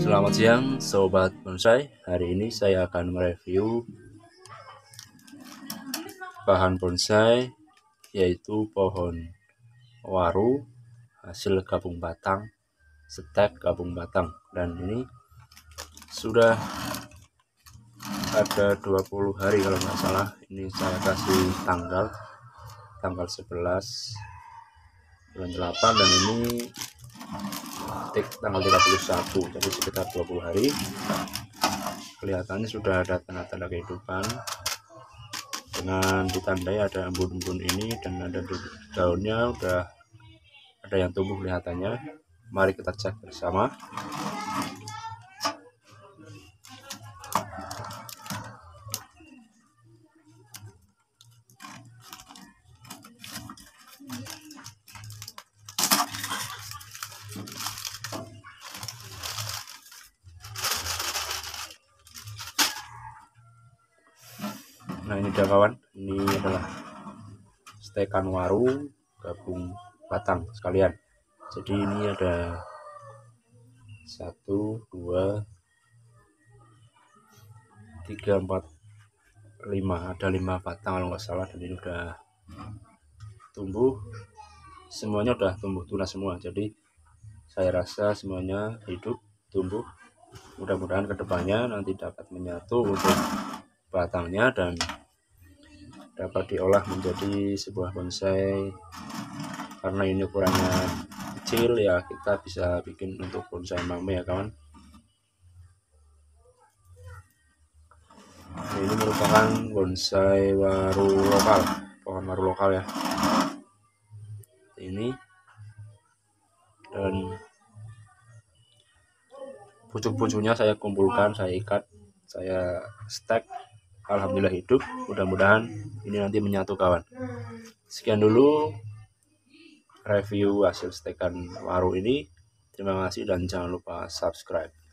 Selamat siang Sobat Bonsai. Hari ini saya akan mereview bahan bonsai, yaitu pohon waru hasil gabung batang, stek gabung batang. Dan ini sudah ada 20 hari kalau nggak salah. Ini saya kasih tanggal 11 bulan 8, dan ini tanggal 31, jadi sekitar 20 hari. Kelihatannya sudah ada tanda-tanda kehidupan dengan ditandai ada embun-embun ini, dan ada daunnya udah ada yang tumbuh kelihatannya. Mari kita cek bersama. Nah, ini dia kawan, ini adalah stekan waru gabung batang sekalian. Jadi ini ada 1, 2, 3, 4, 5, ada 5 batang kalau nggak salah, dan ini udah tumbuh, semuanya udah tumbuh tunas semua. Jadi saya rasa semuanya hidup, tumbuh. Mudah-mudahan kedepannya nanti dapat menyatu untuk batangnya dan dapat diolah menjadi sebuah bonsai. Karena ini ukurannya kecil ya, kita bisa bikin untuk bonsai mame ya kawan. Ini merupakan bonsai waru lokal, pohon waru lokal ya ini. Dan pucuk-pucuknya saya kumpulkan, saya ikat, saya stek. Alhamdulillah hidup. Mudah-mudahan ini nanti menyatu kawan. Sekian dulu review hasil stekan waru ini. Terima kasih dan jangan lupa subscribe.